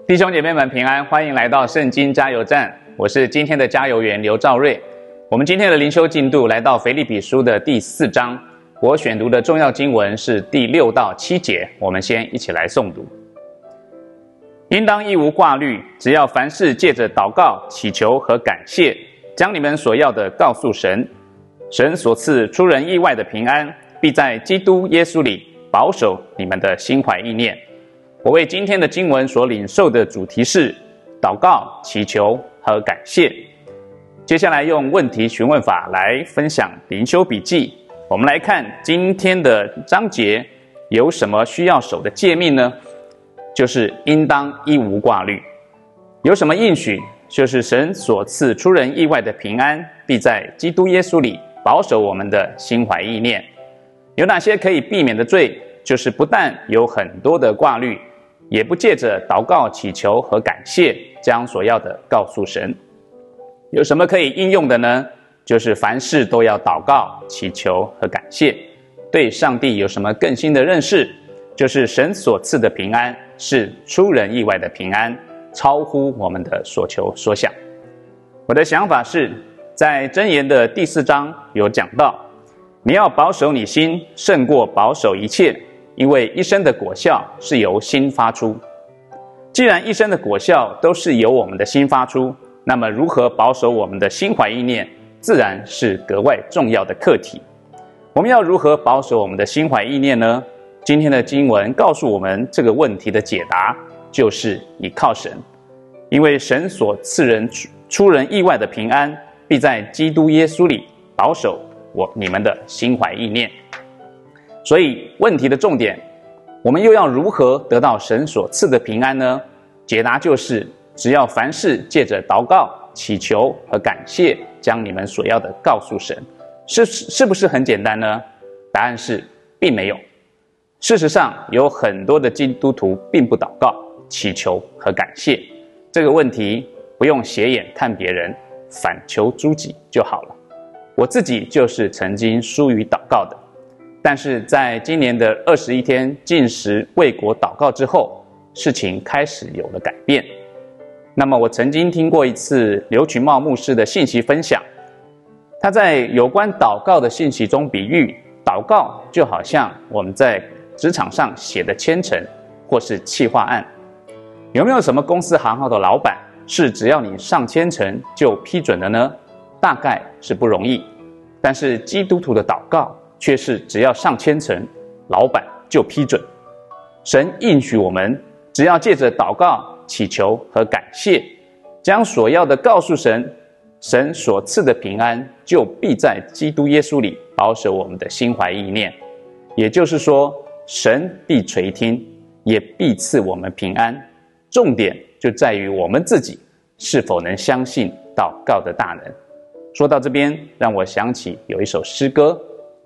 弟兄姐妹们平安，欢迎来到圣经加油站，我是今天的加油员刘兆瑞。我们今天的灵修进度来到腓立比书的第4章，我选读的重要经文是第6到7节，我们先一起来诵读。应当一无挂虑，只要凡事借着祷告、祈求和感谢，将你们所要的告诉神。神所赐出人意外的平安，必在基督耶稣里保守你们的心怀意念。我为今天的经文所领受的主题是祷告、祈求和感谢。接下来用问题询问法来分享灵修笔记。我们来看今天的章节有什么需要守的诫命呢？就是应当一无挂虑。有什么应许？就是神所赐出人意外的平安，必在基督耶稣里保守我们的心怀意念。有哪些可以避免的罪？就是不但有很多的挂虑，也不借着祷告、祈求和感谢，将所要的告诉神。有什么可以应用的呢？就是凡事都要祷告、祈求和感谢。对上帝有什么更新的认识？就是神所赐的平安是出人意外的平安，超乎我们的所求所想。我的想法是，在箴言的第4章有讲到，你要保守你心，胜过保守一切，因为一生的果效是由心发出。既然一生的果效都是由我们的心发出，那么如何保守我们的心怀意念，自然是格外重要的课题。我们要如何保守我们的心怀意念呢？今天的经文告诉我们这个问题的解答，就是倚靠神。因为神所赐人出人意外的平安，必在基督耶稣里保守你们的心怀意念。所以问题的重点，我们又要如何得到神所赐的平安呢？解答就是，只要凡事借着祷告、祈求和感谢，将你们所要的告诉神。是不是很简单呢？答案是并没有。事实上，有很多的基督徒并不祷告、祈求和感谢。这个问题不用斜眼看别人，反求诸己就好了。我自己就是曾经疏于祷告的，但是在今年的21天禁食为国祷告之后，事情开始有了改变。那么我曾经听过一次刘群茂牧师的信息分享，他在有关祷告的信息中比喻，祷告就好像我们在职场上写的签呈或是企划案。有没有什么公司行号的老板是只要你上签呈就批准的呢？大概是不容易。但是基督徒的祷告却是只要上签呈，老板就批准。神应许我们，只要借着祷告、祈求和感谢，将所要的告诉神，神所赐的平安就必在基督耶稣里保守我们的心怀意念。也就是说，神必垂听，也必赐我们平安。重点就在于我们自己是否能相信祷告的大能。说到这边，让我想起有一首诗歌。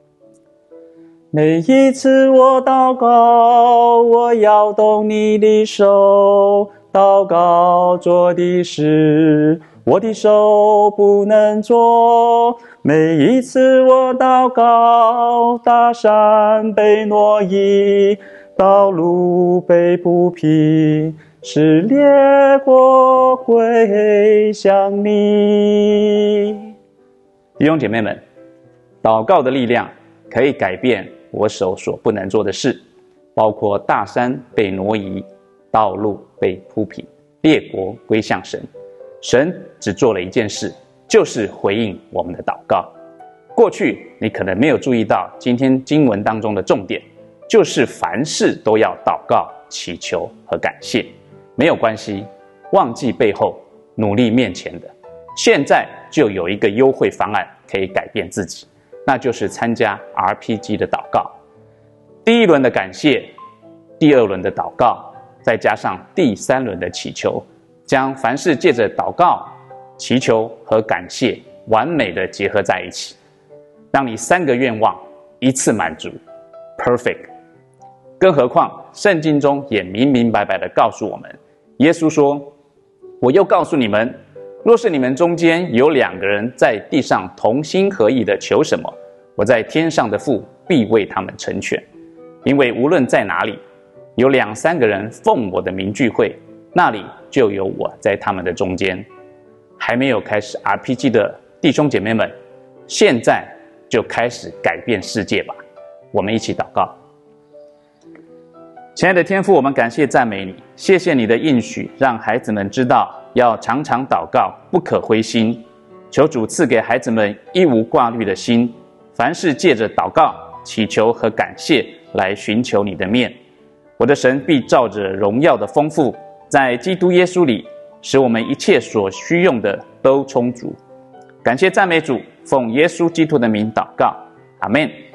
每一次我祷告，我摇动你的手，祷告做的事，我的手不能做。每一次我祷告，大山被挪移，道路被铺平，使列国归向你。弟兄姐妹们，祷告的力量可以改变我手所不能做的事，包括大山被挪移，道路被铺平，列国归向神。神只做了一件事，就是回应我们的祷告。过去你可能没有注意到今天经文当中的重点，就是凡事都要祷告、祈求和感谢。没有关系，忘记背后，努力面前的。现在就有一个优惠方案可以改变自己，那就是参加 RPG 的祷告。第1轮的感谢，第2轮的祷告，再加上第3轮的祈求，将凡事借着祷告、祈求和感谢完美的结合在一起，让你3个愿望一次满足 ，perfect。更何况圣经中也明明白白的告诉我们，耶稣说：“我又告诉你们，若是你们中间有2个人在地上同心合意的求什么，我在天上的父必为他们成全。因为无论在哪里，有2、3个人奉我的名聚会， 那里就有我在他们的中间。还没有开始 RPG 的弟兄姐妹们，现在就开始改变世界吧！我们一起祷告。亲爱的天父，我们感谢赞美你，谢谢你的应许，让孩子们知道要常常祷告，不可灰心。求主赐给孩子们一无挂虑的心，凡事借着祷告、祈求和感谢来寻求你的面。我的神必照着荣耀的丰富，在基督耶稣里，使我们一切所需用的都充足。感谢赞美主，奉耶稣基督的名祷告，阿们。